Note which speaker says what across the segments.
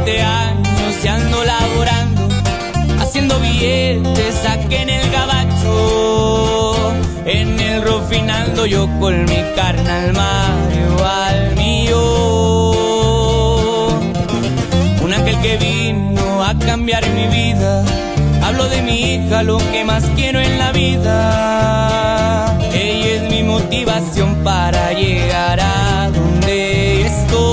Speaker 1: 20 años y ando laborando, haciendo billetes aquí en el gabacho. En el Rofinaldo yo con mi carnal Mario al mío. Un ángel que vino a cambiar mi vida. Hablo de mi hija, lo que más quiero en la vida. Ella es mi motivación para llegar a donde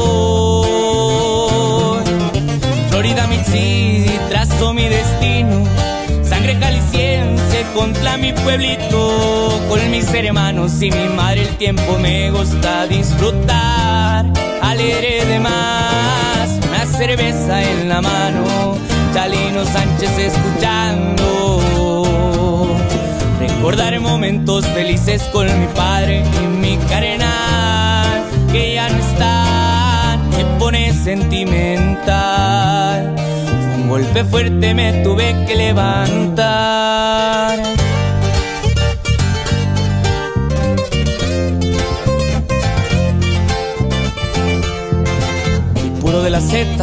Speaker 1: estoy. Florida Mid City, trazo mi destino. Sangre jalisciense contra mi pueblito. Con mis hermanos y mi madre el tiempo me gusta disfrutar. Alegre de más, una cerveza en la mano. Chalino Sánchez escuchando. Recordar momentos felices con mi padre y mi carnal, que ya no están, me pone sentimental. Fue un golpe fuerte, me tuve que levantar. El puro de la Z.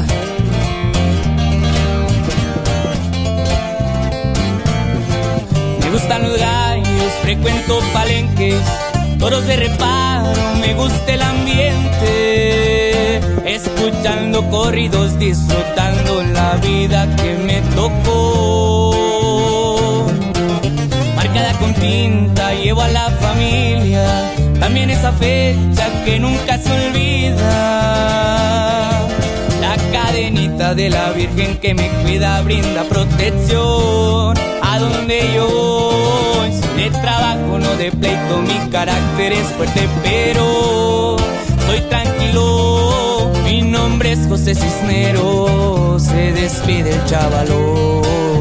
Speaker 1: Me gustan los gallos, frecuento palenques, toros de reparo, me gusta el ambiente. Escuchando corridos, disfrutando la vida que me tocó. Marcada con tinta, llevo a la familia, también esa fecha que nunca se olvida. La cadenita de la Virgen que me cuida, brinda protección a donde yo voy. Soy de trabajo, no de pleito, mi carácter es fuerte, pero soy tranquilo. Mi nombre es José Cisneros, se despide el chavalón.